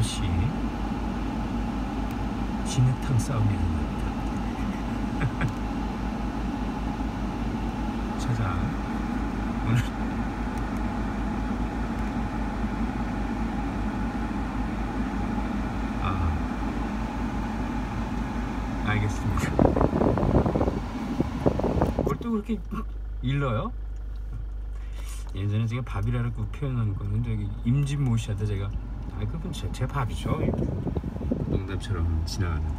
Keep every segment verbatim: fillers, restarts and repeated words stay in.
것이 진흙탕 싸움이 일어납니다. 자자, 오늘 아 알겠습니다. 뭘 또 그렇게 일러요? 예전에 제가 밥이라고 표현하는 거는 저기 임진모시하다 제가 아 그건 제, 제 밥이죠. 이렇게 농담처럼 지나가는데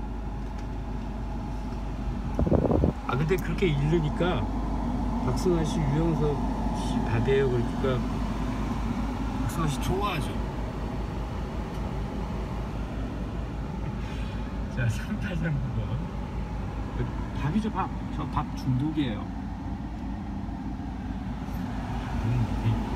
아 근데 그렇게 일르니까 박승환 씨, 유영석 씨 밥이에요. 그러니까 박승환 씨 좋아하죠. 자, 삼팔삼구 번 밥이죠, 밥. 저 밥 중독이에요. 음,